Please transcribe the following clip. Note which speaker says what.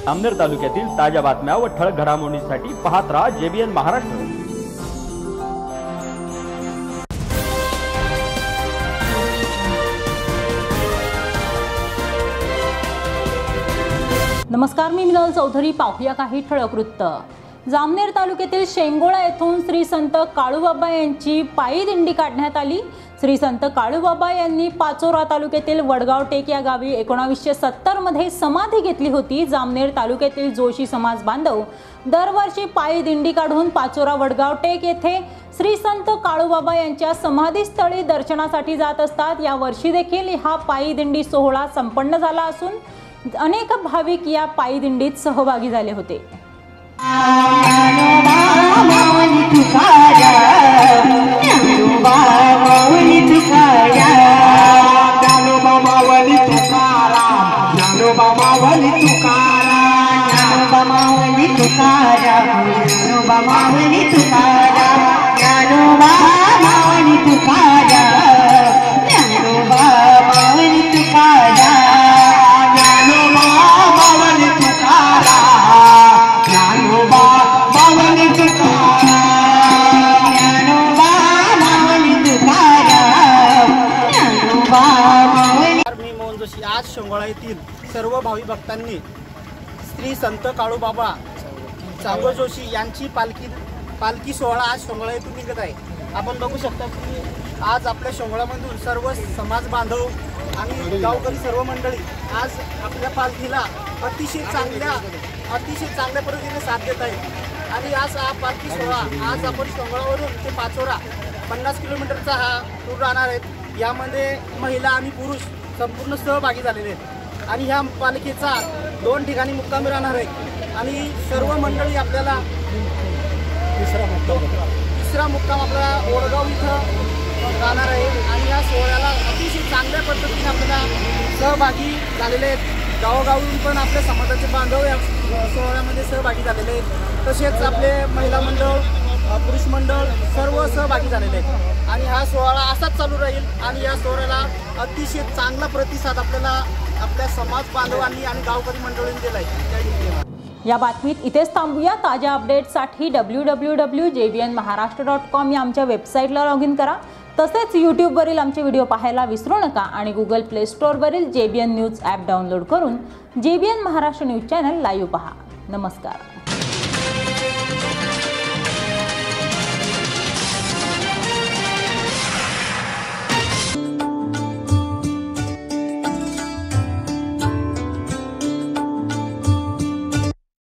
Speaker 1: जामनेर तालुक्यातील ताज्या बातम्या व ठळक घडामोडींसाठी पाहत राहा JBN महाराष्ट्र।
Speaker 2: नमस्कार, मी मिनल चौधरी। पाहूया काही ठळक वृत्त। जामनेर तालुक्यातील शेंगोळा येथून श्री संत काळूबाबा यांची पायी दिंडी काढण्यात आली। श्री संत काळूबाबा यांनी पाचोरा तालुक्यातील वडगाव टेक या गावी 1970 मध्ये समाधी घेतली होती। जामनेर तालुक्यातील जोशी समाज बांधव दरवर्षी पायी दिंडी काढून पाचोरा वडगाव टेक येथे श्री संत काळूबाबा यांच्या समाधीस्थळी दर्शनासाठी जात असतात। या वर्षी देखील हा पायी दिंडी सोहळा संपन्न झाला असून अनेक भाविक या पायी दिंडीत सहभागी झाले होते।
Speaker 3: आज शेंगोळा येथील सर्व भावी भक्तांनी श्री संत काळूबाबा चांगो जोशी यांची पालखी सोहळा आज शेंगोळा येथून निघत आहे। आपण बघू शकता की आज आपल्या शेंगोळ्यामधून सर्व समाज बांधव आणि गावकरी सर्व मंडळी आज आपल्या पालखीला अतिशय चांगल्या पद्धतीने साथ देत आहेत। आणि आज हा पालखी सोहळा आज आपण शेंगोळ्यावरून ते पाचोरा 50 किलोमीटरचा हा टूर राहणार आहे। यामध्ये महिला आणि पुरुष संपूर्ण सहभागी झालेले आहेत आणि ह्या पालखीचा 2 ठिकाणी मुक्कामी राहणार आहे आणि सर्व मंडळी आपल्याला तिसरा मुक्काम आपला वडगाव इथं राहणार आहे। आणि या सोहळ्याला अतिशय चांगल्या पद्धतीने आपल्याला सहभागी झालेले आहेत। गावोगावून पण आपल्या समाजाचे बांधव या सोहळ्यामध्ये सहभागी झालेले आहेत। तसेच आपले महिला मंडळ, पुरुष मंडळ सर्व सहभागी झालेले आहेत आणि हा सोहळा असाच चालू राहील आणि या सोहळ्याला अतिशय चांगला प्रतिसाद आपल्याला आपल्या समाज बांधवांनी आणि गावकरी मंडळींनी दिला आहे।
Speaker 2: या बातमीत इथेच थांबूया। ताज्या अपडेट्ससाठी www.jbnmaharashtra.com या आमच्या वेबसाईटला लॉग इन करा। तसेच यूट्यूबवरील आमचे व्हिडिओ पाहायला विसरू नका आणि गुगल प्ले स्टोअरवरील JBN न्यूज ॲप डाउनलोड करून JBN Maharashtra news channel live पहा। नमस्कार।